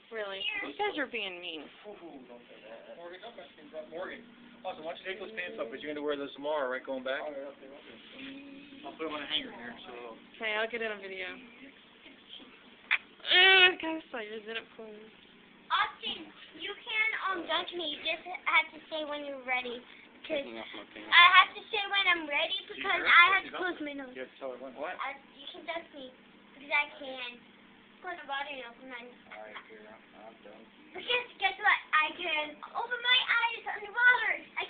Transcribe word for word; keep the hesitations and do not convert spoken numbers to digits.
Really. You guys are being mean. Morgan, don't mess things up. Morgan. Awesome, why don't you take those pants off, but you're going to wear those tomorrow, right, going back? I'll put them on a hanger here, so... Okay, I'll get in a video. Ugh, guys, I just did it for me. Austin, you can um dunk me. You just have to say when you're ready. Cause I have to say when I'm ready because I have to close my nose. You have to tell her when. What? I, you can dunk me because I can. Put the body open my. Alright, here, I'm done. But guess, guess what? I can open my eyes underwater. I